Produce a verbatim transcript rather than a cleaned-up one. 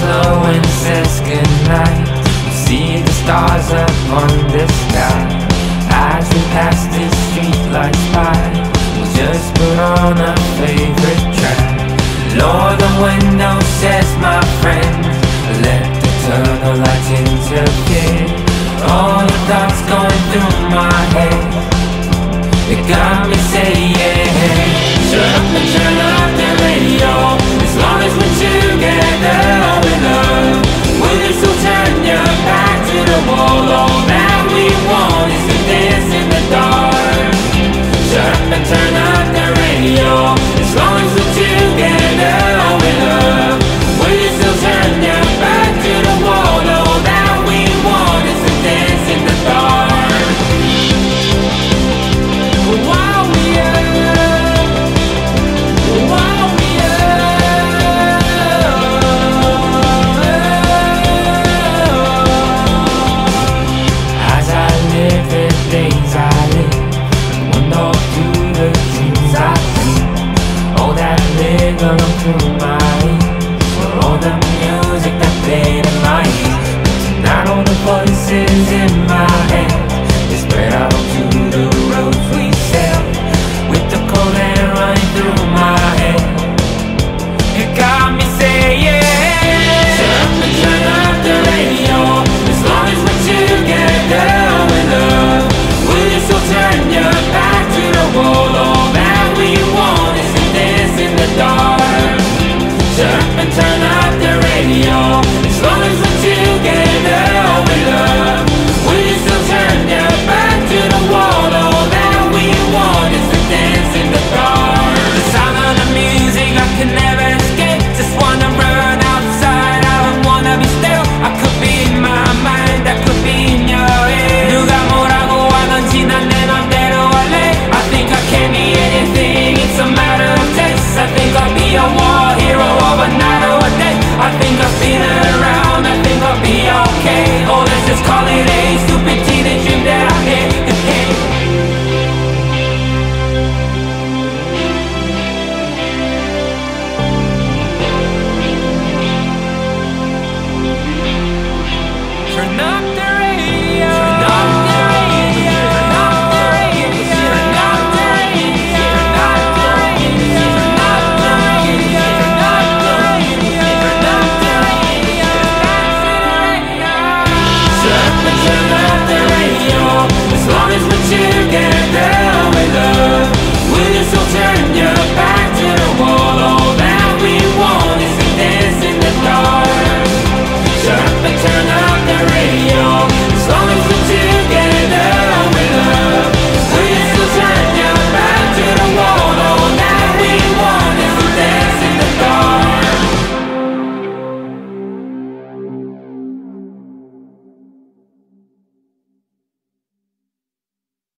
slow and says goodnight. We see the stars up on the sky. As we pass the streetlights by, we just put on our favorite track. Lower the window, says my friend. Let the tunnel lights interfere. All the thoughts going through my head, it got me saying, shut up and turn up the radio. As long as we're together in love, will you still turn your back to the wall? All that we want is to dance in the dark. Shut up and turn up the radio. As long as we're together in love, will you still turn your back to the wall? All that we want is to dance in the dark. Wow, yeah. Wow, yeah. As I live the days I live, wonder through the dreams I dream. All that live on through my ears, for all the music that played in my ears. Tonight all the voices in my head, they spread out onto the roads we sail, with the cold air running through my head. It got me saying, shut up and turn up the radio. As long as we're together in love, will you still turn your back to the wall? All that we want is to dance in the dark. Shut up and turn up the radio. As long as we're together in love, will you still turn your back to the wall? All that we want is to dance in the dark. The sound of the music I can never escape. Just wanna run outside, I don't wanna be still. I could be in my mind, I could be in your head. 누가 뭐라고 하던지 난 내 맘대로 할래. I think I can be anything, it's a matter of taste. I think I'll be a war hero of a night or a day. I think I'll feel it around, I think I'll be okay. Oh, let's just call it a stupid teenage dream that I hate. Turn up the